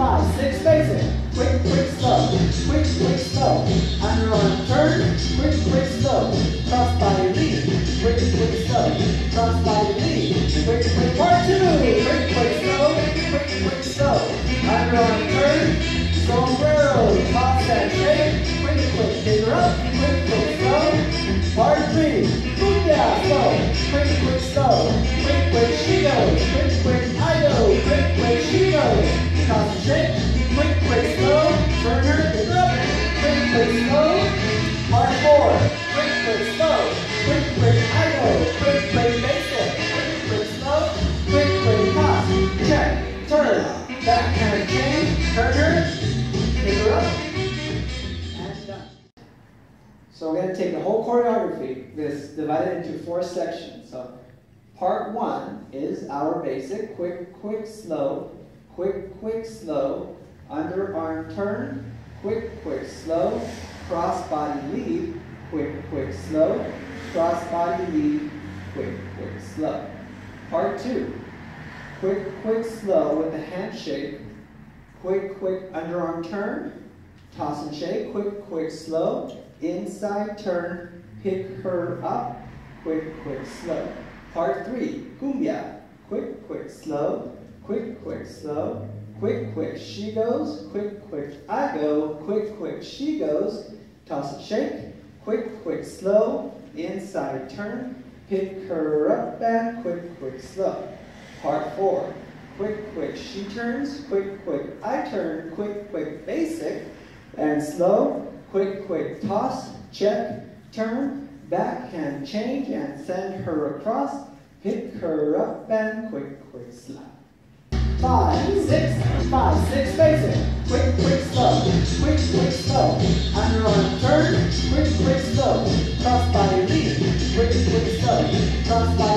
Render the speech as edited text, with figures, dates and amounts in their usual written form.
5, 6, basic. Quick, quick, slow. Quick, quick, slow. Underarm turn. Quick, quick, slow. Cross body lead. Quick, quick, slow. Cross body lead. Quick, quick, part 2. Quick, quick, slow. Quick, quick, slow. Underarm turn. Sombrero. Toss and shake. Quick, quick, figure up. Quick, quick, slow. Part 3. Booyah, slow. Quick, quick, slow. Quick, quick, she goes. Quick, quick, I go. Quick, quick, she goes. Toss and shake. Quick, quick, slow. Turn her, pick her up. Quick, quick, slow. Part 4. Quick, quick, slow. Quick, quick, I go. Quick, quick, basic. Quick, quick, slow. Quick, quick, toss. Check. Turn. Backhand change. Turn her. Pick her up. And done. So we're going to take the whole choreography. This divided into 4 sections. So part 1 is our basic. Quick, quick, slow. Quick, quick, slow. Underarm turn. Quick, quick, slow. Cross body lead. Quick, quick, slow. Cross body lead. Quick, quick, slow. Part 2. Quick, quick, slow with the handshake. Quick, quick, underarm turn. Toss and shake. Quick, quick, slow. Inside turn. Pick her up. Quick, quick, slow. Part 3. Cumbia. Quick, quick, slow. Quick, quick, slow. Quick, quick, she goes. Quick, quick, I go. Quick, quick, she goes. Toss and shake. Quick, quick, slow. Inside turn. Pick her up and quick, quick, slow. Part 4. Quick, quick, she turns. Quick, quick, I turn. Quick, quick, basic. And slow. Quick, quick, toss. Check. Turn. Backhand change and send her across. Pick her up and quick, quick, slow. 5, 6, 5, 6, basic. Quick, quick, slow. Quick, quick, slow. Underarm turn. Quick, quick, slow. Cross body lead. Quick, quick, slow. Cross body